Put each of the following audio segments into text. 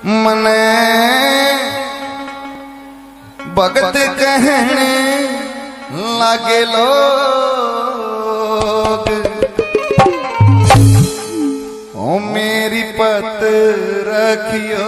मने भगत कहने लागे लोग, ओ मेरी पत रखियो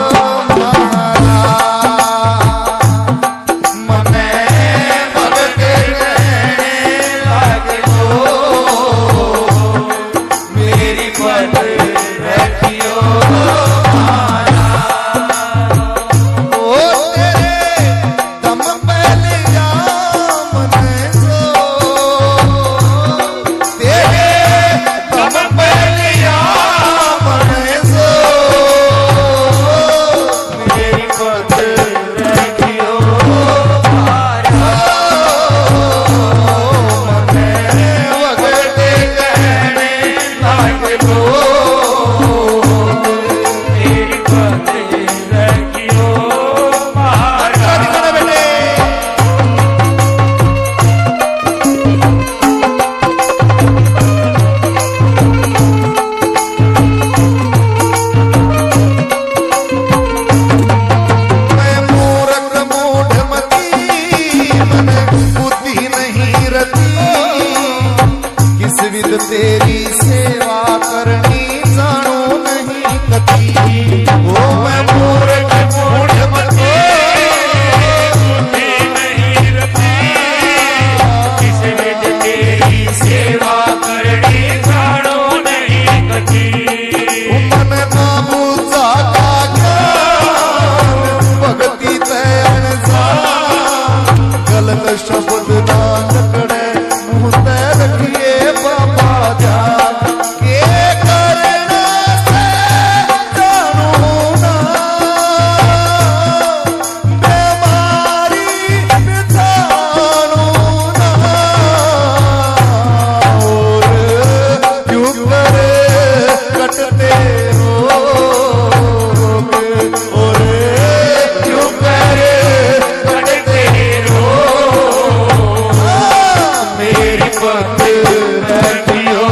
तेरी सेवा करनी जानो नहीं कती। ओ मैं मूर्ख मूढ़मती बुद्धि नहीं रती, किस विध तेरी सेवा करनी जानो नहीं कती। मन ना बुझा का ज्ञान भक्ति तैन सा, गलत शब्द ना पकड़े मुँह ते रखिए बाबा ध्यान के करना से जानू ना, बीमारी बिछानू ना। और क्यों करे कटते रोग, और क्यों करे कटते रोग। मेरी पत रखियो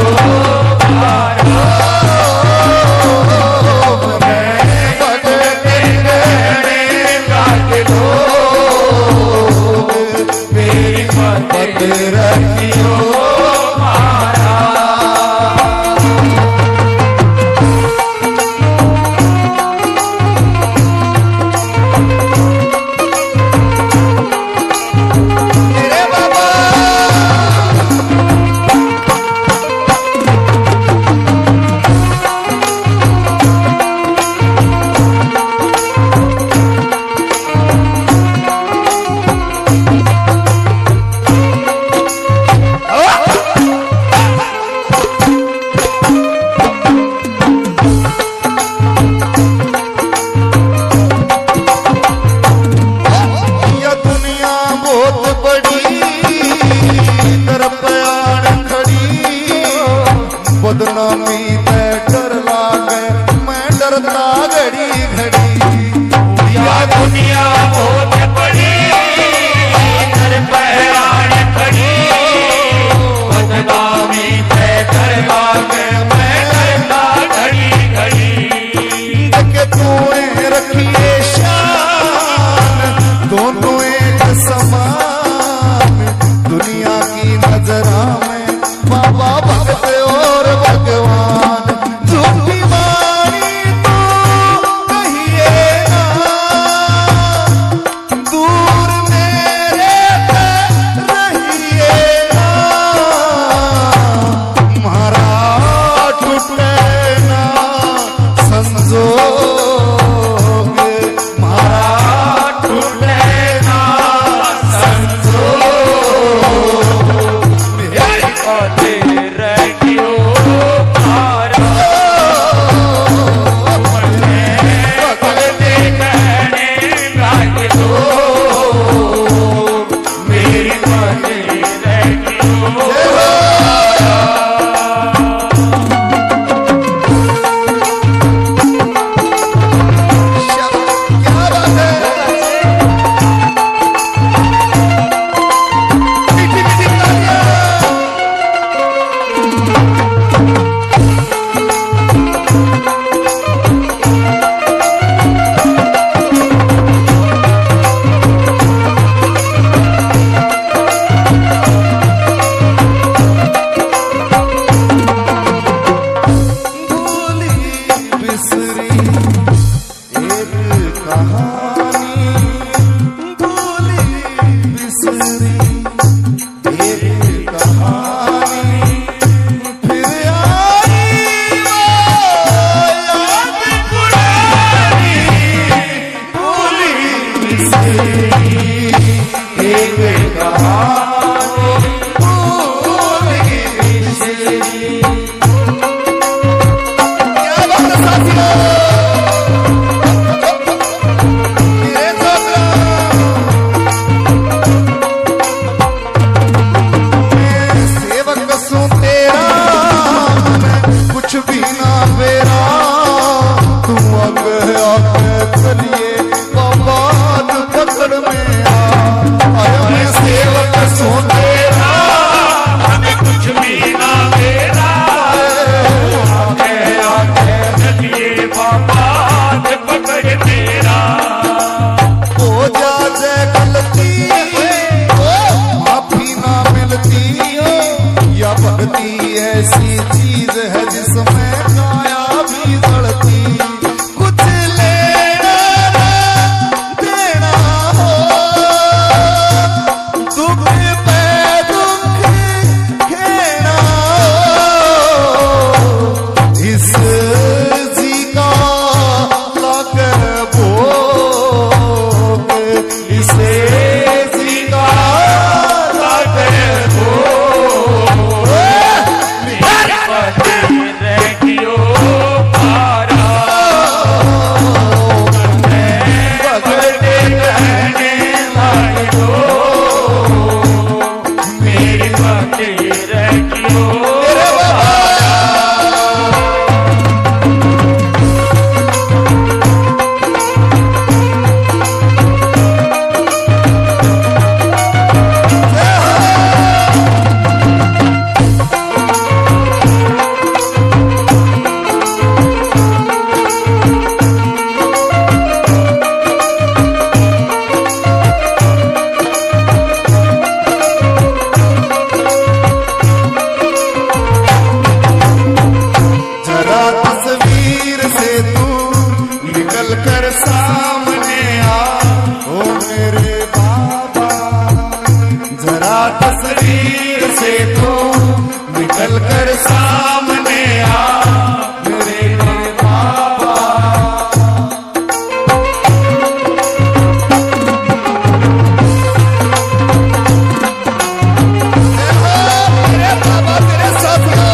मेरी पत रखियो तस्वीर से तू निकल कर सामने आ, ओ मेरे बाबा। जरा तस्वीर से तू निकल कर सामने आ, मेरे बाबा। मेरे बाबा तेरे साथ हो।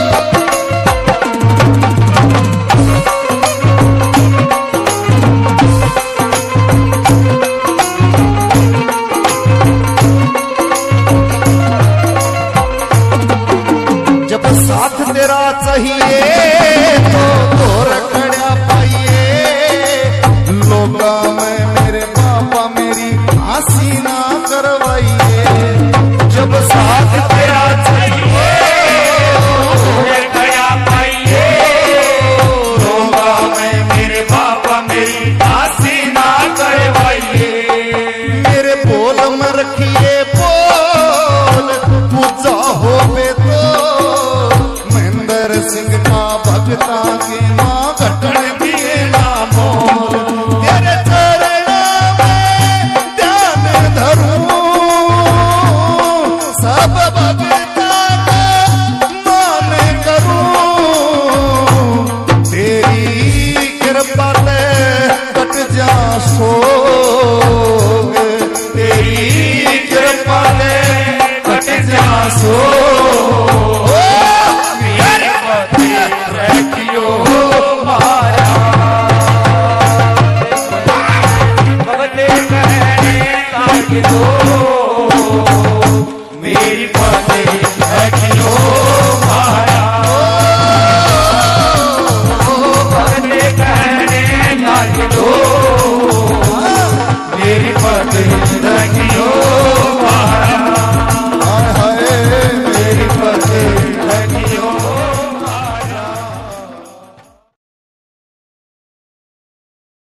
जब साथ तेरा चाहिए तो रखड़ा पाइए, लोगा में मेरे पापा मेरी हंसी ना करवाइए। जब साथ तेरा चाहिए गया पाइए, रोगा मैं मेरे पापा मेरी हंसी ना करवाइए। मेरे बोल में रखिए बोल पूजा हो बे तो, महेंद्र सिंह का भगता के माँ घटन दिए ना मोल। तेरे चरणों में ध्यान धरूं, सब भगता का मान करूं। तेरी कृपा से कट जा सोग, तेरी कृपा से कट जा सोग। मेरे पति रखियो मारा, बगले कहने लागे दो।